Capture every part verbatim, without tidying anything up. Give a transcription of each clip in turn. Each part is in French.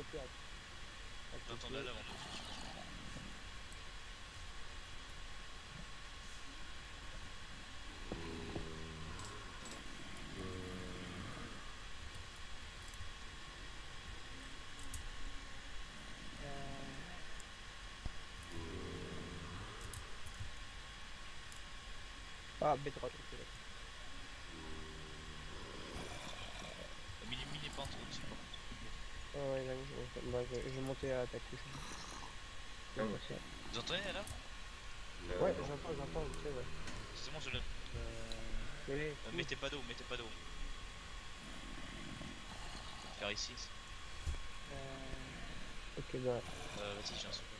côté. À, à J'entends la lave en plus. Ah, bedrock, ok. Mini, mini pente au-dessus par contre. Ah ouais, j'avoue, je, bah, je, je vais monter à ta couche. Non, moi aussi. Vous entendez la lave? Euh, Ouais, non. j'entends, j'entends, tu sais, ouais. C'est bon, je l'aime. Oui, Euh, cool. mettez pas d'eau, mettez pas d'eau. Faire ici. Ok, bah, Euh, vas-y, j'ai un souffle.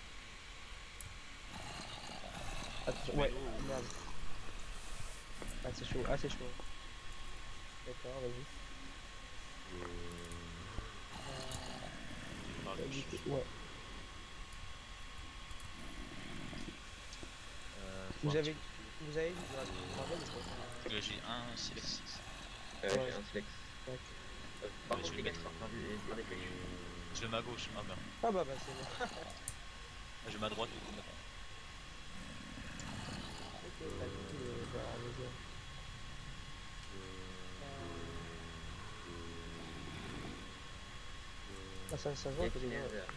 attention, Tu mets ouais, l'eau ou... merde. Ah, c'est chaud, ah, c'est chaud. D'accord, vas-y. Par Bah, du gauche. coup, ouais. Euh, faut Vous un petit avez, peu plus d'eau. vous avez du gra- gravel ou pas? Là, j'ai un silex. Euh, Ouais, j'ai un flex. tac. Euh, par Ouais, je contre, vais les le gars, mettre. je suis en train de faire des flèches. Je le mets à gauche. Ah merde. Ah bah, bah, c'est bon. Ah, je le mets à droite du coup maintenant. Ok, bah, du coup, euh, bah, vas-y. Ah, ça, ça se voit Et que les gens... Nether.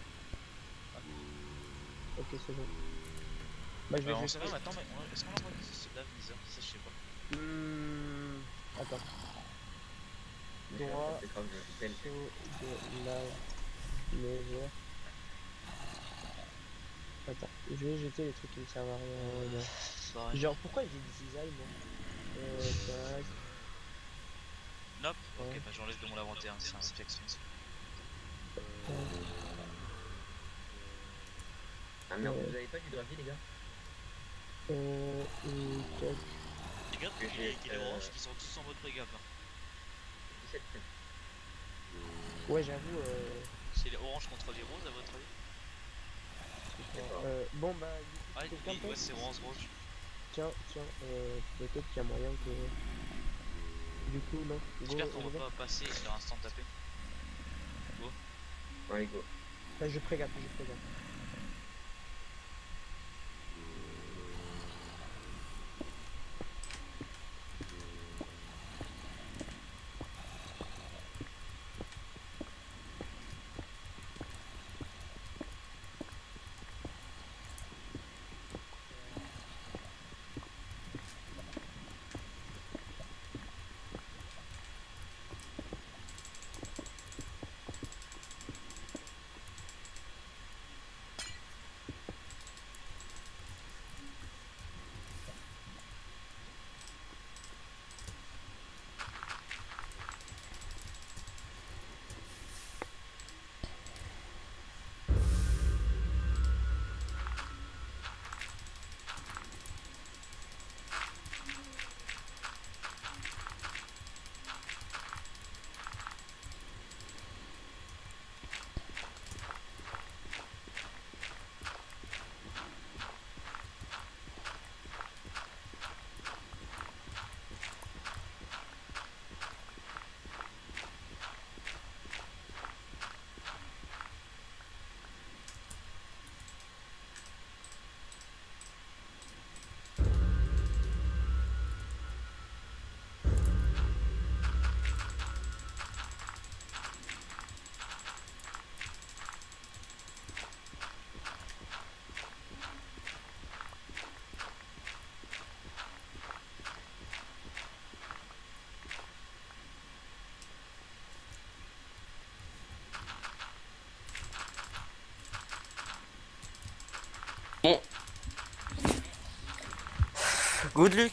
Ok, c'est bon. Bah, je vais Alors, on juste... sait pas maintenant, mais on- est-ce qu'on a le droit d'utiliser ce lave Nether? Ça, je sais pas. Hmm... Attends. Mais je suis en train Droit, de craft un belt. saut de lave, nether. Attends, je vais jeter les trucs qui me servent à rien. Euh, Là. pareil. Genre, pourquoi j'ai des cisailles, moi? Euh, tac, Nope. Ok, ouais, bah j'enlève de mon inventaire, c'est un réflexe. tac, Ah merde, euh, vous avez pas du gravier, les gars? euh, et tac. Regarde Que qu'il j'ai, est, qu'il est euh, orange, qui sont tous en mode pré-gap. Hein. dix-sept feux. Ouais, j'avoue, euh, C'est les oranges contre les roses à votre avis? je sais Je sais pas. pas. Euh, bon, bah, du coup, Ah, quelqu'un oui, peut? ouais, c'est orange rouge. Tiens, tiens, euh, peut-être qu'il y a moyen que... Du coup, non. J'espère Go, qu'on va Oliver. pas passer et faire instant taper. Go. Allez, go. Bah, je pré-gap, je pré-gap. Bon, good luck.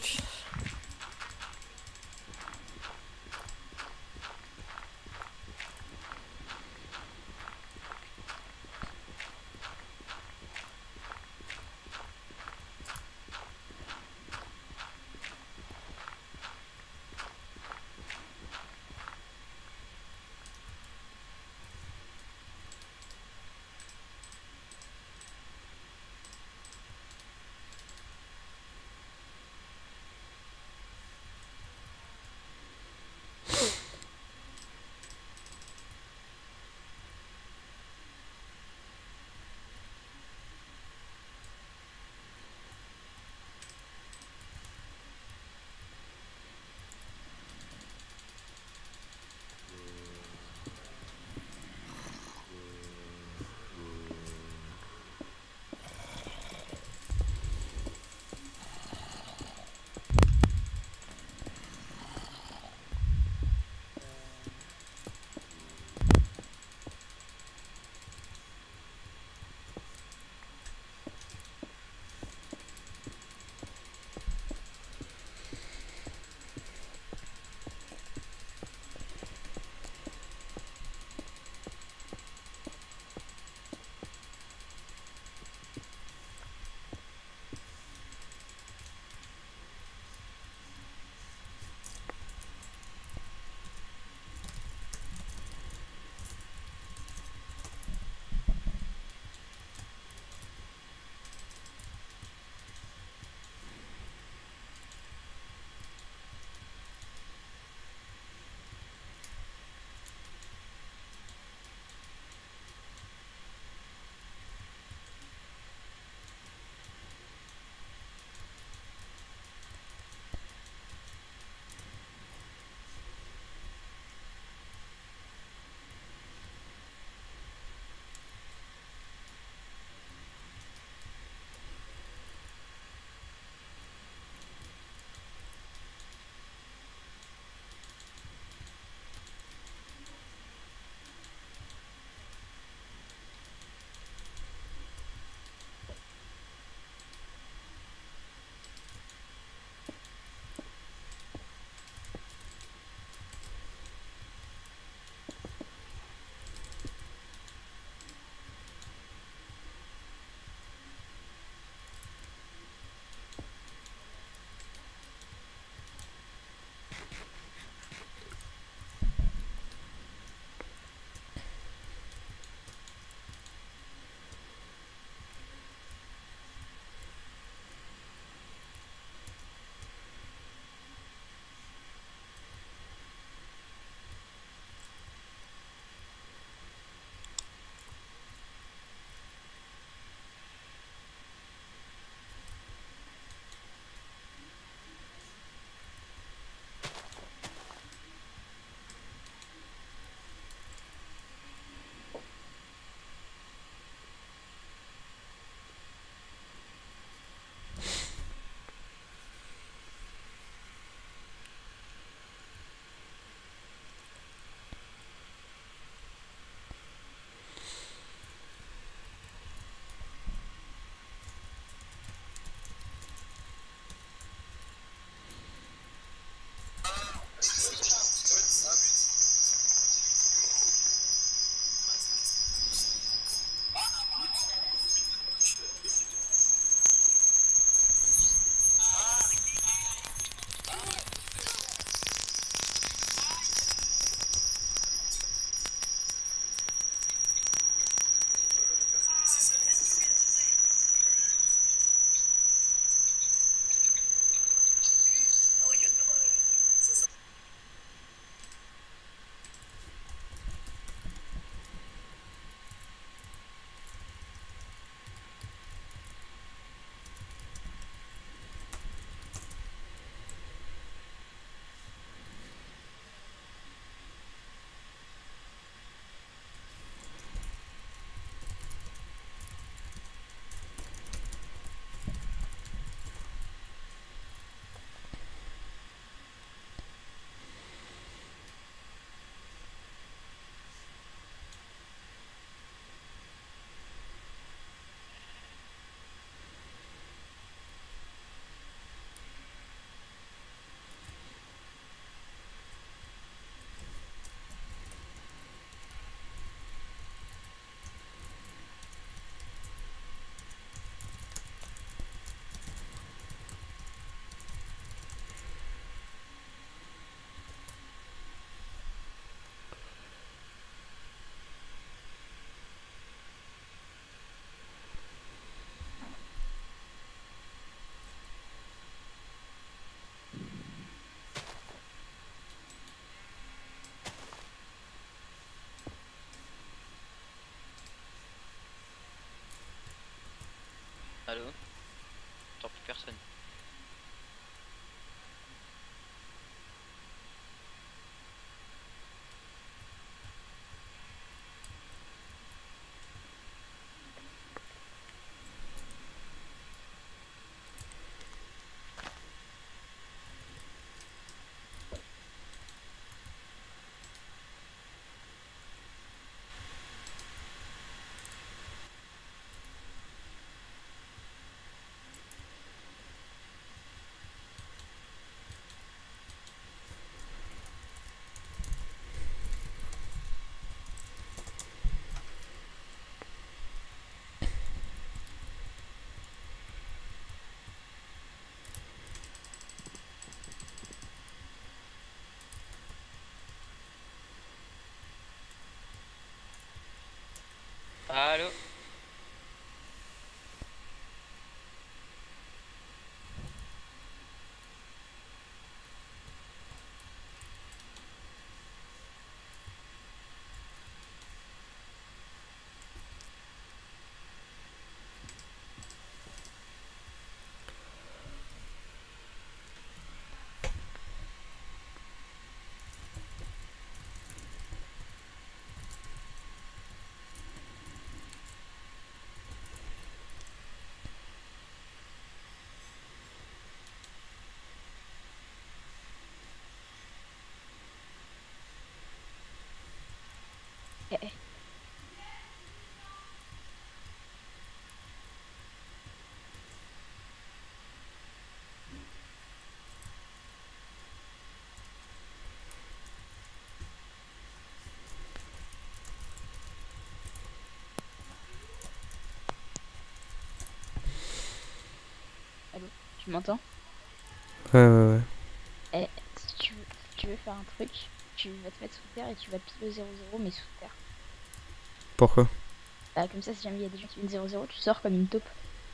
Tu m'entends? Ouais, ouais, ouais. Eh, si tu, veux, si tu veux faire un truc, tu vas te mettre sous terre et tu vas pile au zéro zéro mais sous terre. Pourquoi? Bah, comme ça, si jamais il y a des gens qui viennent zéro zéro, tu sors comme une taupe.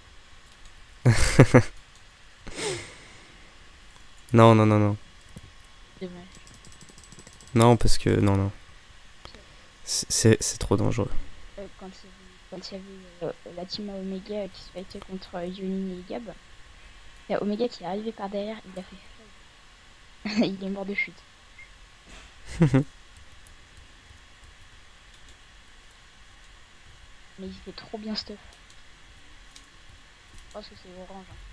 Non, non, non, non. Dommage. Non, parce que... Non, non. C'est c'est trop dangereux. Euh, quand il y avait, quand il y avait euh, la team Omega qui se fightait contre euh, Yonin et Gab, il y a Omega qui est arrivé par derrière, il a fait fly. Il est mort de chute. Mais il fait trop bien stuff. Je pense que c'est orange. Hein.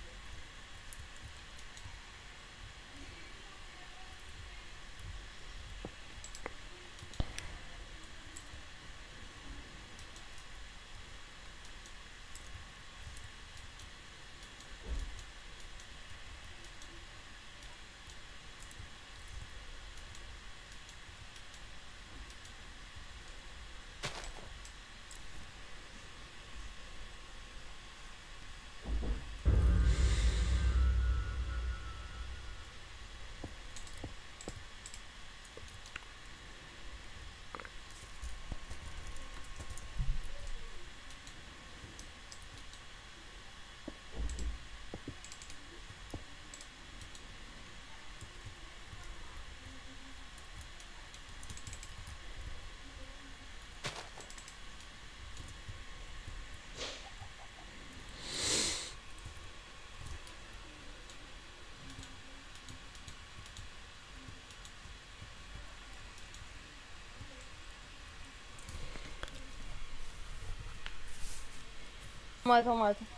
Moi, attends, moi, attends.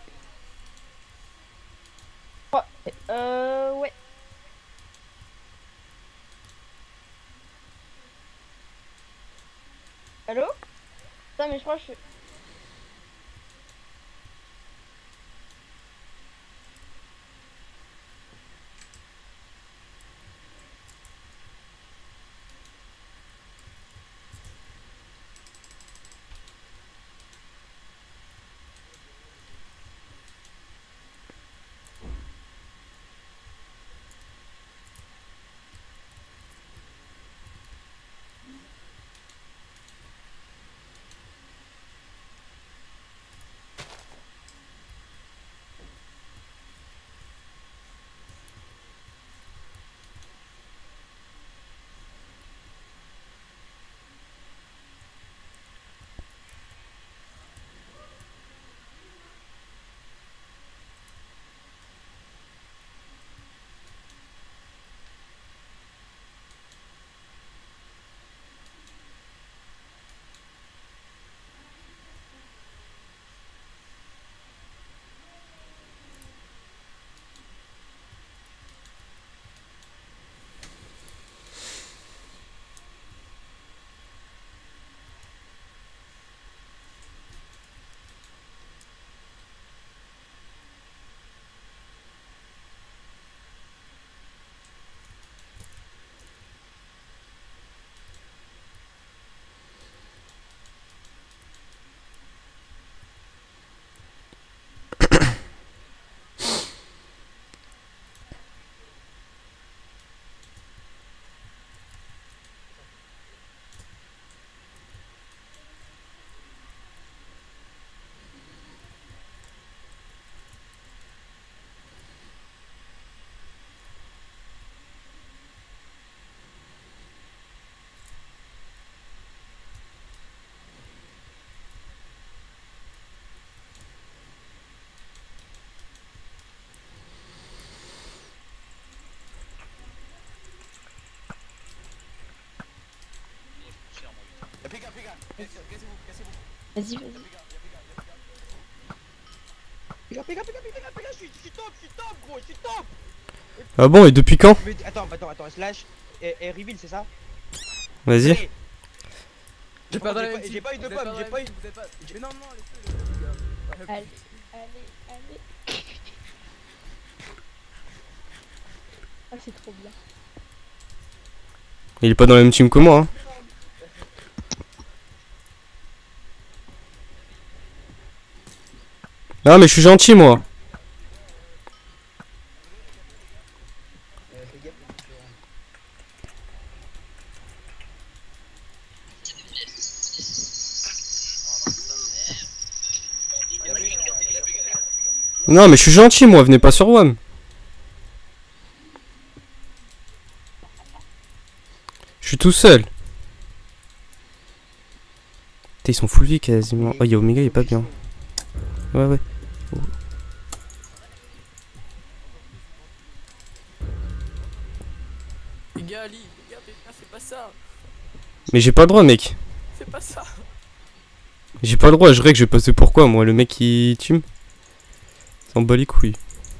Oh, euh, ouais. Allô? Putain, mais je crois que je... Vas-y, vas-y. Péga, péga, péga, péga, péga, je suis je suis top, je suis top, gros, je suis top. Ah bon, et depuis quand? Mais attends, attends, attends, slash et, et reveal, c'est ça? Vas-y. Allez. J'ai pas dans la même J'ai team. pas eu de Vous êtes pomme, pas dans j'ai la pas même eu. team, vous êtes pas- Mais non, non, laissez-le, les gars. Allez, allez, allez. Ah, c'est trop bien. Il est pas dans la même team que moi. Hein. Non, mais je suis gentil, moi. fais gaffe aux différents. Non, mais je suis gentil, moi, venez pas sur W A M. Je suis tout seul. Putain, ils sont full vie quasiment. Oh, y'a Omega, il est pas bien. Ouais, ouais. Oh. Les gars, Ali, les gars, ah, fais pas ça. Mais j'ai pas le droit, mec. Fais pas ça. J'ai pas le droit, je règle, je vais passer pourquoi, moi, le mec qui tue. S'en bat les couilles.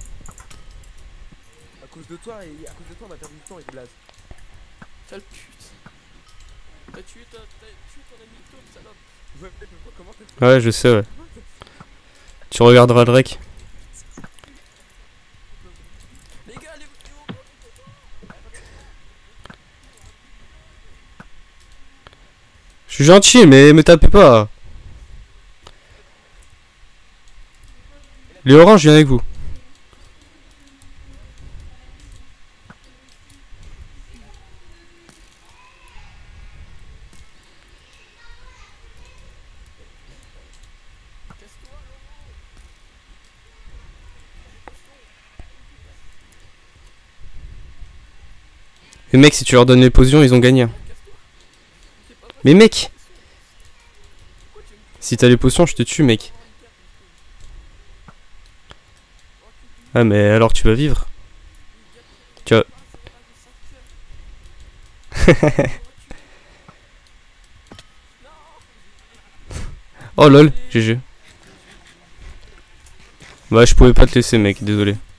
À cause de toi, et à cause de toi, on a perdu du temps avec Blaze. Sale pute. T'as tué, ta- t'as tué ton ami Tom, salope. Ouais, mais comment t'as fait? Ouais, je sais, ouais. Tu regarderas le rec. Les gars, allez vous. Je suis gentil, mais me tapez pas. Les oranges, je viens avec vous. Mais mec, si tu leur donnes les potions, ils ont gagné. Mais mec, si t'as les potions, je te tue, mec. Ah, mais alors tu vas vivre. Tu vas... Oh lol, G G. Bah, je pouvais pas te laisser, mec, désolé.